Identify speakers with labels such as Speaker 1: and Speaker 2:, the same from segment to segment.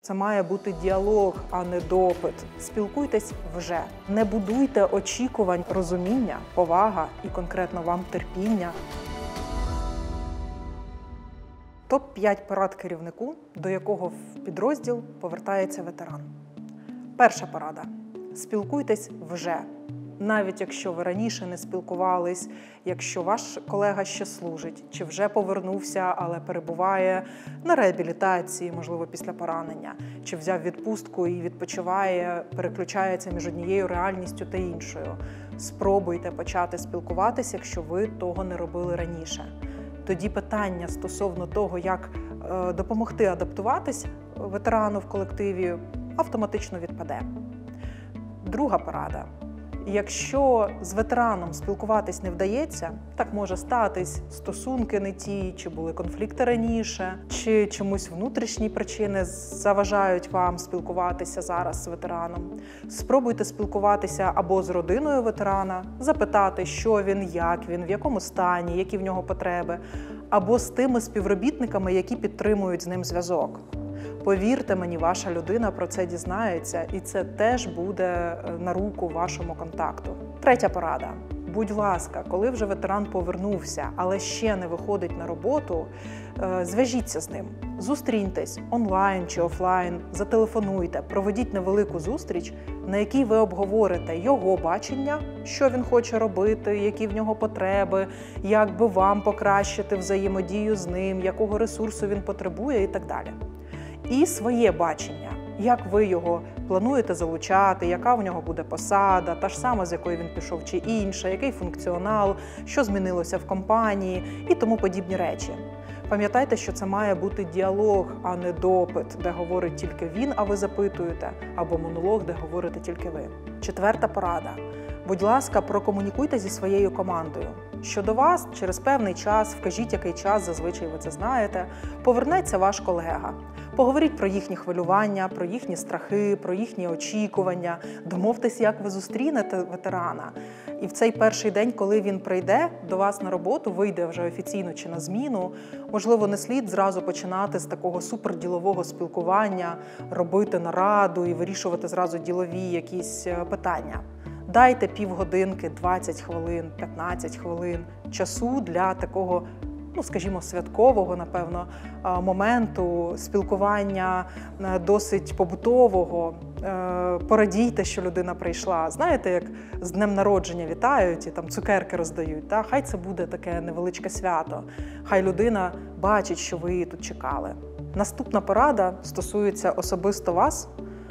Speaker 1: Це має бути діалог, а не допит. Спілкуйтесь вже. Не будуйте очікувань, розуміння, повага і конкретно вам терпіння. Топ-5 порад керівнику, до якого в підрозділ повертається ветеран. Перша порада. Спілкуйтесь вже. Навіть якщо ви раніше не спілкувались, якщо ваш колега ще служить, чи вже повернувся, але перебуває на реабілітації, можливо, після поранення, чи взяв відпустку і відпочиває, переключається між однією реальністю та іншою. Спробуйте почати спілкуватися, якщо ви того не робили раніше. Тоді питання стосовно того, як допомогти адаптуватись ветерану в колективі, автоматично відпаде. Друга порада. Якщо з ветераном спілкуватись не вдається, так може статись, стосунки не ті, чи були конфлікти раніше, чи чомусь внутрішні причини заважають вам спілкуватися зараз з ветераном. Спробуйте спілкуватися або з родиною ветерана, запитати, що він, як він, в якому стані, які в нього потреби, або з тими співробітниками, які підтримують з ним зв'язок. Повірте мені, ваша людина про це дізнається, і це теж буде на руку вашому контакту. Третя порада. Будь ласка, коли вже ветеран повернувся, але ще не виходить на роботу, зв'яжіться з ним. Зустріньтесь онлайн чи офлайн, зателефонуйте, проведіть невелику зустріч, на якій ви обговорите його бачення, що він хоче робити, які в нього потреби, як би вам покращити взаємодію з ним, якого ресурсу він потребує і так далі. І своє бачення, як ви його плануєте залучати, яка в нього буде посада, та ж сама, з якої він пішов, чи інша, який функціонал, що змінилося в компанії і тому подібні речі. Пам'ятайте, що це має бути діалог, а не допит, де говорить тільки він, а ви запитуєте, або монолог, де говорите тільки ви. Четверта порада. Будь ласка, прокомунікуйте зі своєю командою. Що до вас через певний час, вкажіть, який час, зазвичай ви це знаєте, повернеться ваш колега. Поговоріть про їхні хвилювання, про їхні страхи, про їхні очікування. Домовтесь, як ви зустрінете ветерана. І в цей перший день, коли він прийде до вас на роботу, вийде вже офіційно чи на зміну, можливо, не слід зразу починати з такого суперділового спілкування, робити нараду і вирішувати зразу ділові якісь питання. Дайте півгодинки, 20 хвилин, 15 хвилин часу для такого, скажімо, святкового, напевно, моменту, спілкування досить побутового. Порадійте, що людина прийшла. Знаєте, як з днем народження вітають і там цукерки роздають. Та? Хай це буде таке невеличке свято. Хай людина бачить, що ви її тут чекали. Наступна порада стосується особисто вас,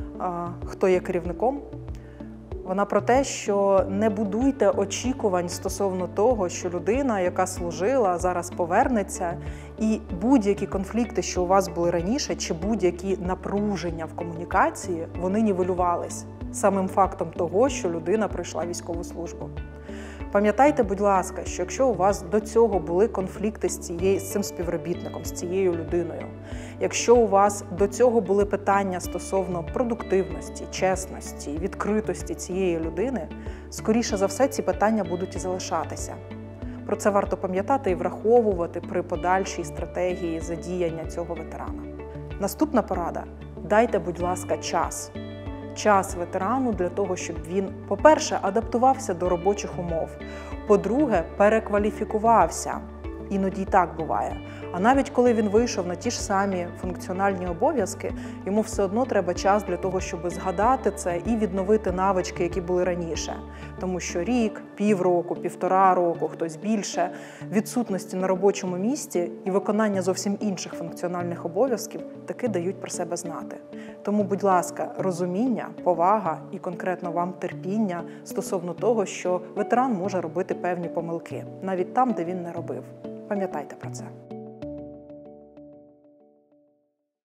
Speaker 1: хто є керівником. Вона про те, що не будуйте очікувань стосовно того, що людина, яка служила, зараз повернеться, і будь-які конфлікти, що у вас були раніше, чи будь-які напруження в комунікації, вони нівелювались самим фактом того, що людина пройшла військову службу. Пам'ятайте, будь ласка, що якщо у вас до цього були конфлікти з цим співробітником, з цією людиною, якщо у вас до цього були питання стосовно продуктивності, чесності, відкритості цієї людини, скоріше за все ці питання будуть і залишатися. Про це варто пам'ятати і враховувати при подальшій стратегії задіяння цього ветерана. Наступна порада – дайте, будь ласка, час. Час ветерану для того, щоб він, по-перше, адаптувався до робочих умов, по-друге, перекваліфікувався. Іноді і так буває. А навіть коли він вийшов на ті ж самі функціональні обов'язки, йому все одно треба час для того, щоб згадати це і відновити навички, які були раніше. Тому що рік, півроку, 1,5 року, хтось більше, відсутності на робочому місці і виконання зовсім інших функціональних обов'язків таки дають про себе знати. Тому, будь ласка, розуміння, повага і конкретно вам терпіння стосовно того, що ветеран може робити певні помилки, навіть там, де він не робив. Пам'ятайте про це.